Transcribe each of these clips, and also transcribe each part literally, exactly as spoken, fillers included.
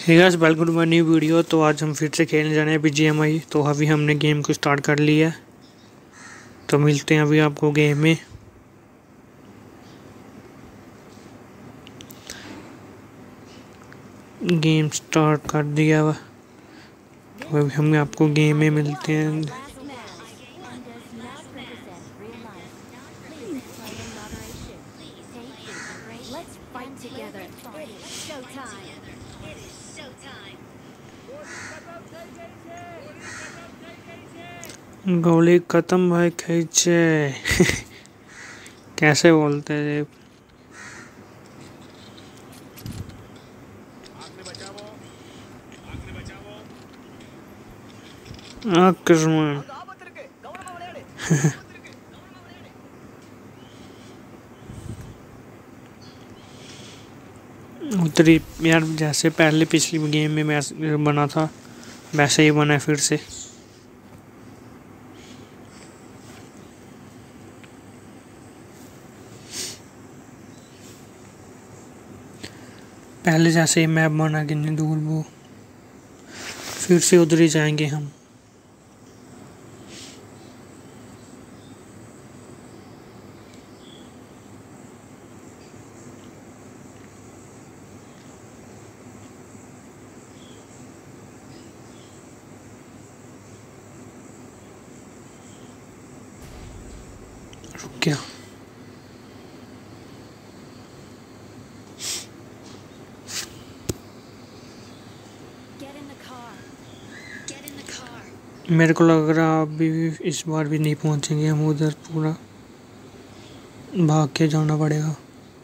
Hey guys, welcome to my new video. तो आज हम फिर से खेलने जाने हैं बी जी एम आई। तो अभी हमने गेम को स्टार्ट कर लिया है, तो मिलते हैं अभी आपको गेम में। गेम स्टार्ट कर दिया हुआ, तो अभी हम आपको गेम में मिलते हैं। गोली खत्म भाई खींचे। कैसे बोलते हैं? आक्रमण। उतरी यार, जैसे पहले पिछली गेम में मैच बना था वैसे ही बना है फिर से। पहले जैसे ही मैप बना कितनी दूर, वो फिर से उधर ही जाएंगे हम। रुक गया। मेरे को लग रहा अभी इस बार भी नहीं पहुंचेंगे हम उधर, पूरा भाग के जाना पड़ेगा।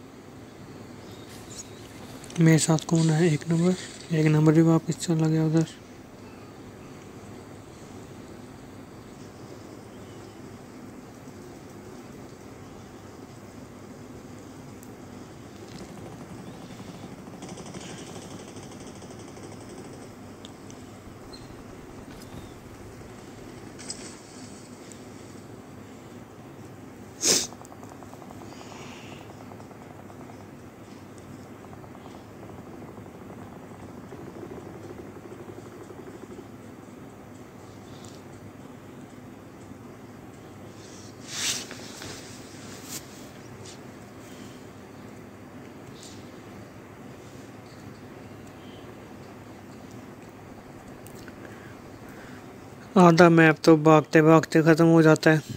मेरे साथ कौन है? एक नंबर एक नंबर भी वापस चला गया उधर। आधा मैप तो भागते भागते खत्म हो जाता है।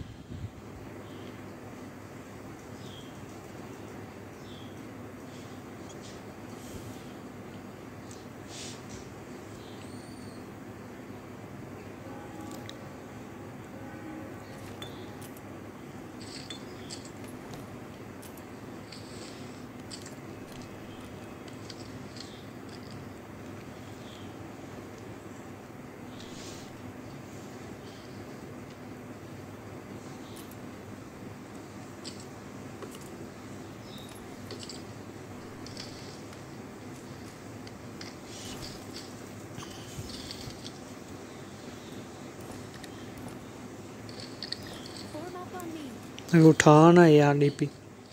उठा ना यार डीपी।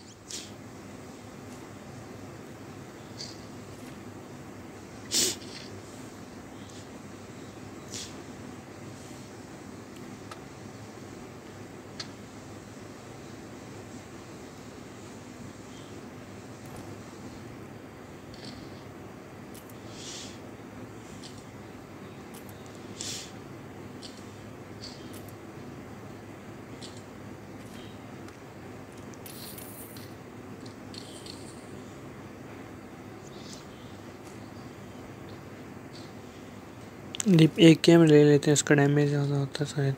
डीप एक गेम ले लेते हैं, इसका डैमेज ज़्यादा होता है शायद।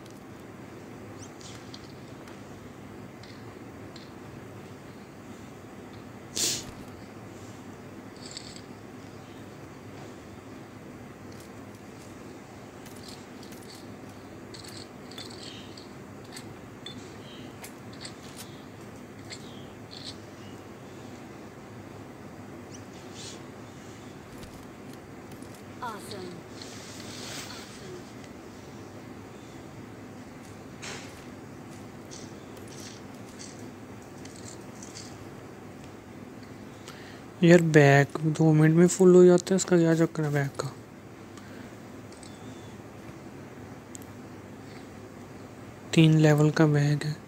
Awesome. यार बैग दो मिनट में फुल हो जाता है, इसका क्या चक्कर है बैग का। तीन लेवल का बैग है।